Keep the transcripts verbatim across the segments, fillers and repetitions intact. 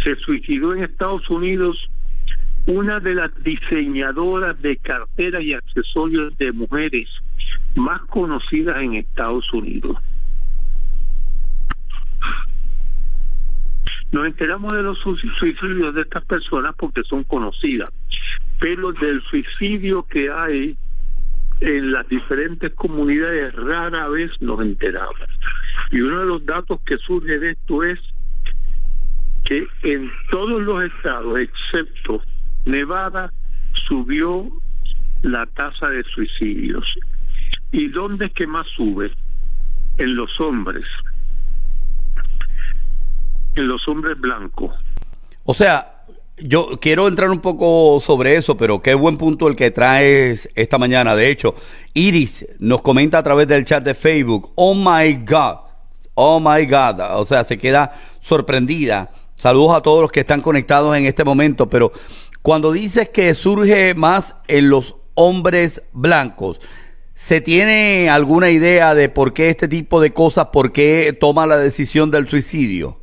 se suicidó en Estados Unidos una de las diseñadoras de carteras y accesorios de mujeres más conocidas en Estados Unidos. Nos enteramos de los suicidios de estas personas porque son conocidas, pero del suicidio que hay en las diferentes comunidades rara vez nos enteramos. Y uno de los datos que surge de esto es que en todos los estados, excepto Nevada, subió la tasa de suicidios. ¿Y dónde es que más sube? En los hombres. En los hombres blancos. O sea, yo quiero entrar un poco sobre eso, pero qué buen punto el que traes esta mañana. De hecho, Iris nos comenta a través del chat de Facebook, oh my God, oh my God, o sea, se queda sorprendida. Saludos a todos los que están conectados en este momento, pero cuando dices que surge más en los hombres blancos, ¿se tiene alguna idea de por qué este tipo de cosas, por qué toma la decisión del suicidio?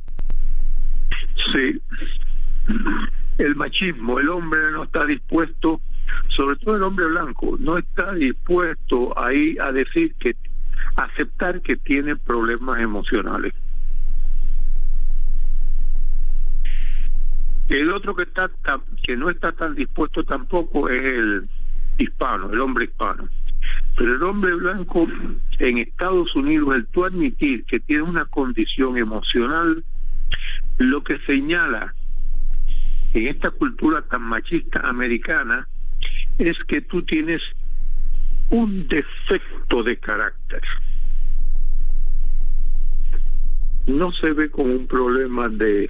Sí, el machismo, el hombre no está dispuesto, sobre todo el hombre blanco, no está dispuesto ahí a decir que, a aceptar que tiene problemas emocionales. El otro que está que no está tan dispuesto tampoco es el hispano, el hombre hispano. Pero el hombre blanco en Estados Unidos, el tú admitir que tiene una condición emocional, lo que señala en esta cultura tan machista americana es que tú tienes un defecto de carácter. No se ve como un problema de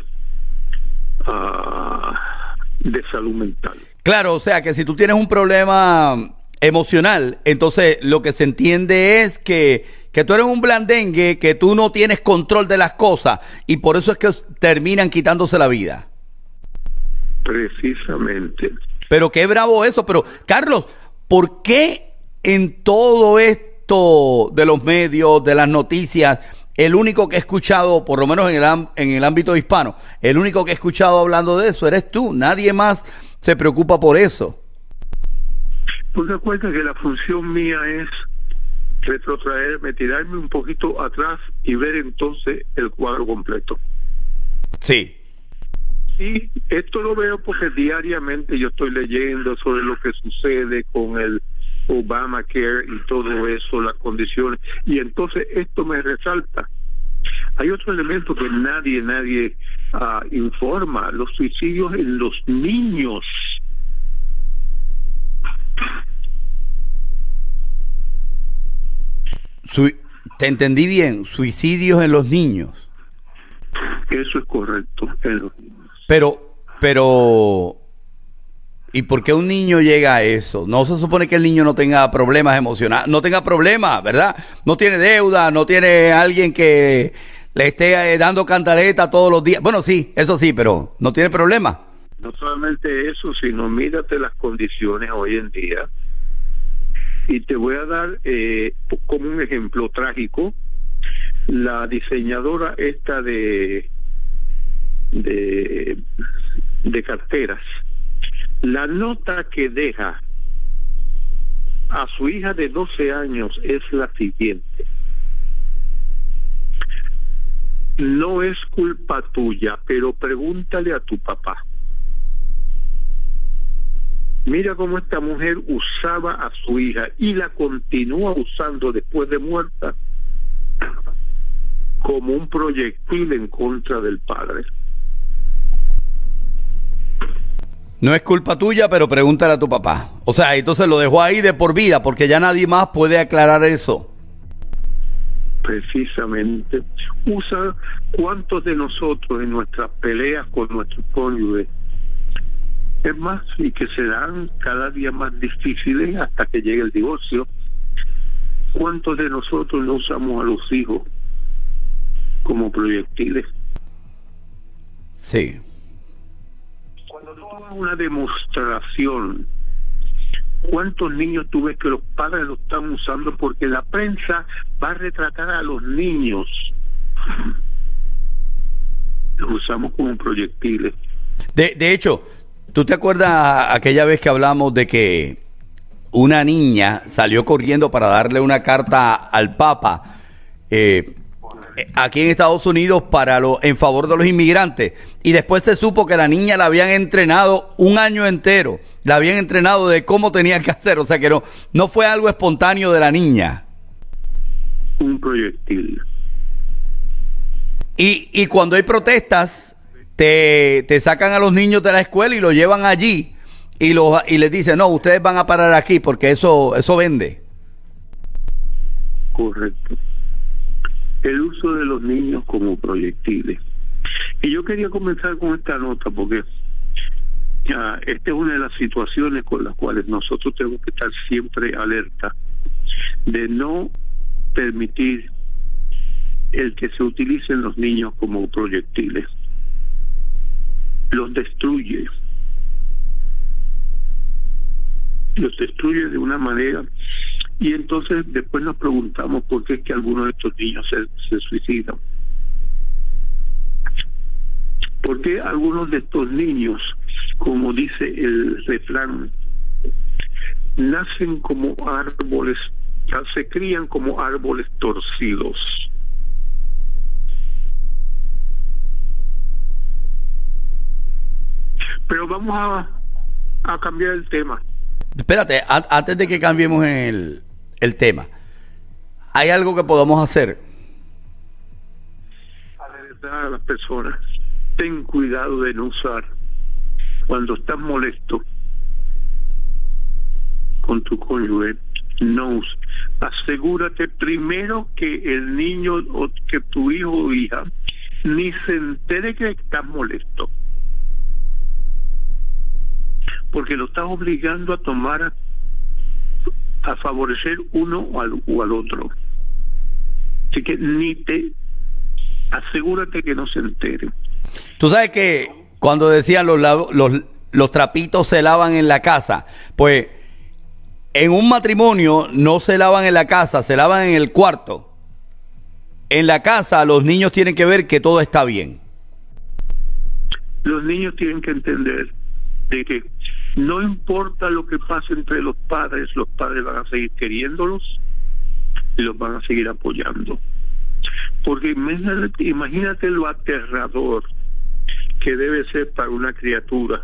uh, de salud mental. Claro, o sea que si tú tienes un problema emocional, entonces lo que se entiende es que, que tú eres un blandengue, que tú no tienes control de las cosas y por eso es que terminan quitándose la vida. Precisamente. Pero qué bravo eso. Pero Carlos, ¿por qué en todo esto de los medios, de las noticias, el único que he escuchado, por lo menos en el, en el ámbito hispano, el único que he escuchado hablando de eso eres tú? Nadie más se preocupa por eso. Pues te cuenta que la función mía es retrotraerme, tirarme un poquito atrás y ver entonces el cuadro completo. Sí. Y esto lo veo porque diariamente yo estoy leyendo sobre lo que sucede con el Obamacare y todo eso, las condiciones, y entonces esto me resalta. Hay otro elemento que nadie, nadie uh, informa, los suicidios en los niños. Su Te entendí bien, suicidios en los niños. Eso es correcto, en los niños. Pero, pero, ¿y por qué un niño llega a eso? No se supone que el niño no tenga problemas emocionales, no tenga problemas, ¿verdad? No tiene deuda, no tiene alguien que le esté eh, dando cantaleta todos los días. Bueno, sí, eso sí, pero no tiene problemas. No solamente eso, sino mírate las condiciones hoy en día. Y te voy a dar eh, como un ejemplo trágico, la diseñadora esta de de de carteras, la nota que deja a su hija de doce años es la siguiente: no es culpa tuya, pero pregúntale a tu papá. Mira cómo esta mujer usaba a su hija y la continúa usando después de muerta como un proyectil en contra del padre. No es culpa tuya, pero pregúntale a tu papá. O sea, entonces lo dejó ahí de por vida, porque ya nadie más puede aclarar eso. Precisamente. Usa cuántos de nosotros en nuestras peleas con nuestros cónyuges, es más, y que serán cada día más difíciles hasta que llegue el divorcio, cuántos de nosotros no usamos a los hijos como proyectiles? Sí. Cuando tú hagas una demostración, ¿cuántos niños tú ves que los padres lo están usando? Porque la prensa va a retratar a los niños los usamos como proyectiles. De, de hecho, ¿tú te acuerdas aquella vez que hablamos de que una niña salió corriendo para darle una carta al Papa eh, aquí en Estados Unidos para lo, en favor de los inmigrantes? Y después se supo que la niña la habían entrenado un año entero, la habían entrenado de cómo tenía que hacer, o sea que no, no fue algo espontáneo de la niña. Un proyectil. Y, y cuando hay protestas, te, te sacan a los niños de la escuela y los llevan allí y, los, y les dicen, no, ustedes van a parar aquí porque eso, eso vende. Correcto. El uso de los niños como proyectiles. Y yo quería comenzar con esta nota porque ya, esta es una de las situaciones con las cuales nosotros tenemos que estar siempre alerta de no permitir el que se utilicen los niños como proyectiles. Los destruye. Los destruye de una manera, y entonces después nos preguntamos por qué es que algunos de estos niños se, se suicidan. ¿Por qué algunos de estos niños, como dice el refrán, nacen como árboles, se crían como árboles torcidos? Pero vamos a, a cambiar el tema. Espérate, an antes de que cambiemos el, el tema, ¿hay algo que podamos hacer? Alertar a las personas, ten cuidado de no usar cuando estás molesto con tu cónyuge. No, asegúrate primero que el niño o que tu hijo o hija ni se entere que estás molesto, porque lo estás obligando a tomar a, a favorecer uno o al, o al otro. Así que ni te asegúrate que no se entere. Tú sabes que cuando decían los, los, los trapitos se lavan en la casa, pues en un matrimonio no se lavan en la casa, se lavan en el cuarto. En la casa los niños tienen que ver que todo está bien. Los niños tienen que entender de que no importa lo que pase entre los padres, los padres van a seguir queriéndolos y los van a seguir apoyando. Porque imagínate, imagínate lo aterrador que debe ser para una criatura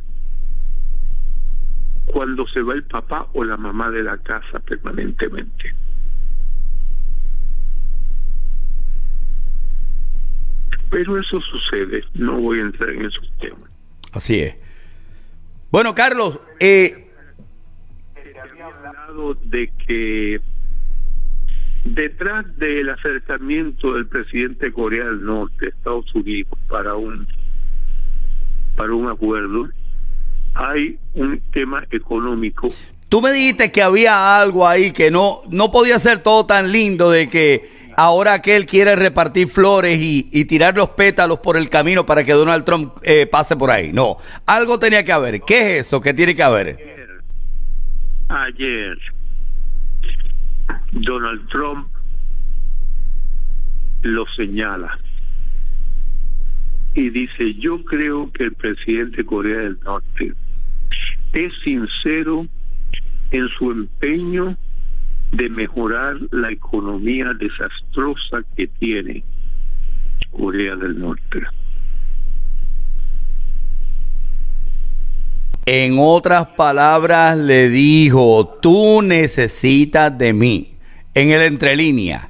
cuando se va el papá o la mamá de la casa permanentemente. Pero eso sucede, no voy a entrar en esos temas. Así es. Bueno, Carlos, eh... había hablado de que detrás del acercamiento del presidente de Corea del Norte, Estados Unidos, para un para un acuerdo, hay un tema económico. Tú me dijiste que había algo ahí que no no podía ser todo tan lindo, de que ahora que él quiere repartir flores y, y tirar los pétalos por el camino para que Donald Trump eh, pase por ahí. No, algo tenía que haber. ¿Qué es eso? ¿Qué tiene que haber? Ayer, ayer Donald Trump lo señala y dice: yo creo que el presidente de Corea del Norte es sincero en su empeño de mejorar la economía desastrosa que tiene Corea del Norte. En otras palabras, le dijo: tú necesitas de mí, en el entrelínea.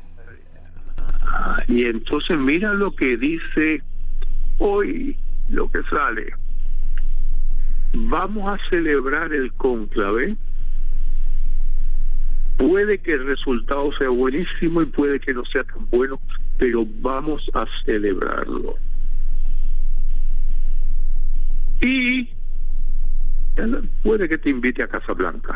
Y entonces mira lo que dice hoy, lo que sale. Vamos a celebrar el cónclave. Puede que el resultado sea buenísimo y puede que no sea tan bueno, pero vamos a celebrarlo. Y puede que te invite a Casablanca.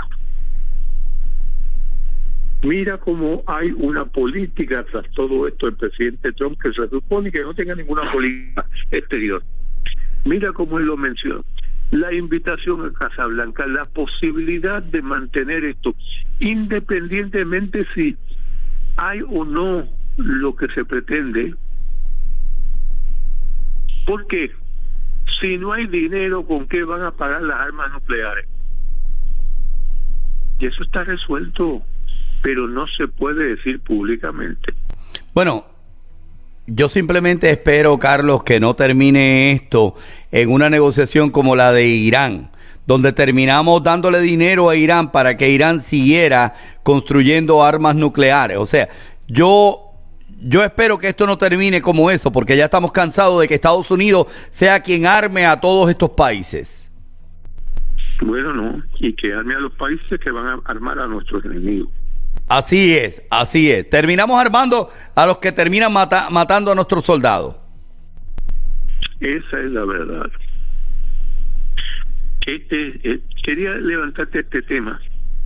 Mira cómo hay una política tras todo esto del presidente Trump, que se supone que no tenga ninguna política exterior. Mira cómo él lo menciona. La invitación a Casablanca, la posibilidad de mantener esto, independientemente si hay o no lo que se pretende, ¿Por qué? Si no hay dinero, ¿con qué van a pagar las armas nucleares? Y eso está resuelto, pero no se puede decir públicamente. Bueno, yo simplemente espero, Carlos, que no termine esto en una negociación como la de Irán, donde terminamos dándole dinero a Irán para que Irán siguiera construyendo armas nucleares. O sea, yo... Yo espero que esto no termine como eso, porque ya estamos cansados de que Estados Unidos sea quien arme a todos estos países. Bueno, no, y que arme a los países que van a armar a nuestros enemigos. Así es, así es. Terminamos armando a los que terminan mata matando a nuestros soldados. Esa es la verdad. Este, eh, quería levantarte este tema,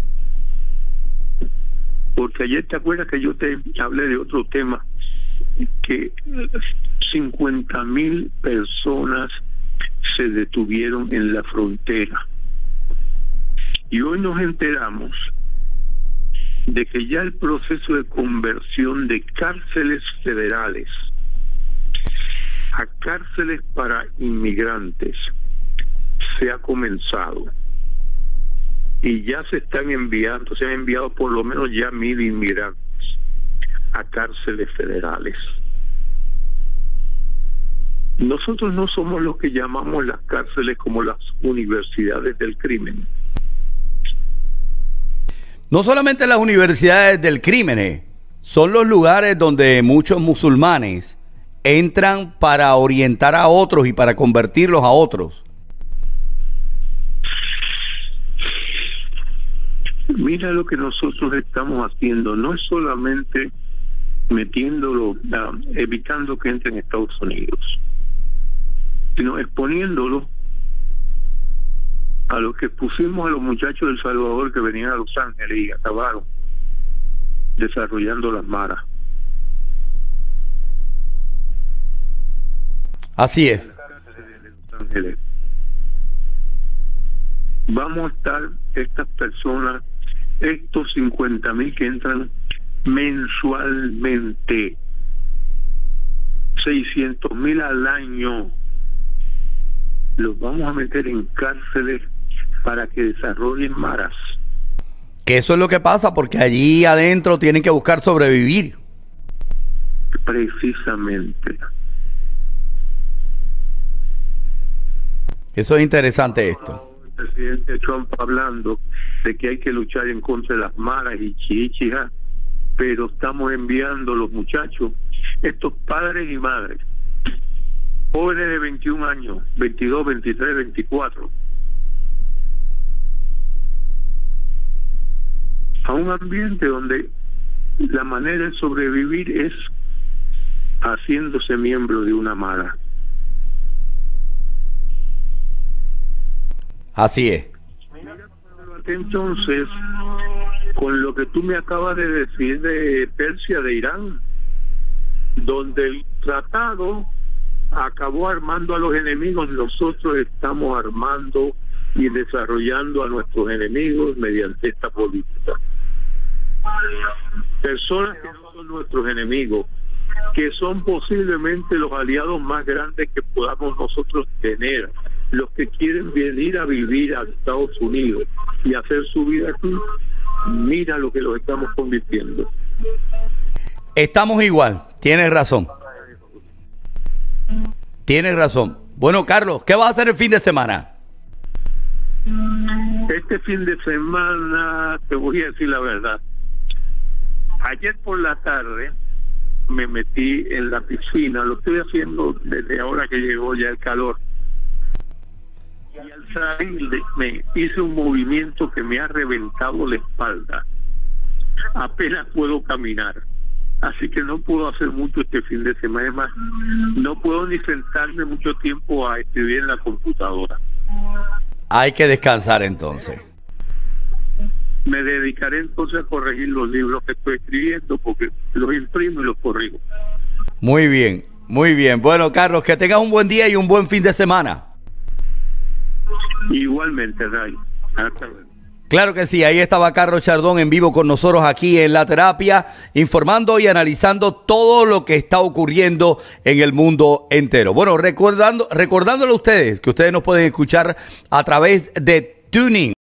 porque ayer te acuerdas que yo te hablé de otro tema, que cincuenta mil personas se detuvieron en la frontera, y hoy nos enteramos de que ya el proceso de conversión de cárceles federales a cárceles para inmigrantes se ha comenzado. Y ya se están enviando, se han enviado por lo menos ya mil inmigrantes a cárceles federales. Nosotros no somos los que llamamos las cárceles como las universidades del crimen. No solamente las universidades del crimen, son los lugares donde muchos musulmanes entran para orientar a otros y para convertirlos a otros. Mira lo que nosotros estamos haciendo, no es solamente metiéndolo, uh, evitando que entren a Estados Unidos, sino exponiéndolo a lo que pusimos a los muchachos de El Salvador que venían a Los Ángeles y acabaron desarrollando las maras. Así es. Los Ángeles. Vamos a estar estas personas, estos cincuenta mil que entran mensualmente, seiscientos mil al año, los vamos a meter en cárceles para que desarrollen maras. Que eso es lo que pasa, porque allí adentro tienen que buscar sobrevivir. Precisamente. Eso es interesante esto. El presidente Trump hablando de que hay que luchar en contra de las maras y chichija, pero estamos enviando los muchachos, estos padres y madres, jóvenes de veintiún años, veintidós, veintitrés, veinticuatro, a un ambiente donde la manera de sobrevivir es haciéndose miembro de una mara. Así es. Entonces, con lo que tú me acabas de decir de Persia, de Irán, donde el tratado acabó armando a los enemigos, nosotros estamos armando y desarrollando a nuestros enemigos mediante esta política. Personas que no son nuestros enemigos, que son posiblemente los aliados más grandes que podamos nosotros tener, los que quieren venir a vivir a Estados Unidos y hacer su vida aquí. Mira lo que los estamos convirtiendo. Estamos igual, tienes razón. Tienes razón. Bueno, Carlos, ¿qué vas a hacer el fin de semana? Este fin de semana, te voy a decir la verdad. Ayer por la tarde me metí en la piscina, lo estoy haciendo desde ahora que llegó ya el calor. Y al salir me hice un movimiento que me ha reventado la espalda. Apenas puedo caminar. Así que no puedo hacer mucho este fin de semana. Es más, no puedo ni sentarme mucho tiempo a escribir en la computadora. Hay que descansar entonces. Me dedicaré entonces a corregir los libros que estoy escribiendo, porque los imprimo y los corrijo. Muy bien, muy bien. Bueno, Carlos, que tengas un buen día y un buen fin de semana. Igualmente, Ray. Hasta luego. Claro que sí, ahí estaba Carlos Chardón en vivo con nosotros aquí en La Terapia, informando y analizando todo lo que está ocurriendo en el mundo entero. Bueno, recordando, recordándole a ustedes que ustedes nos pueden escuchar a través de TuneIn.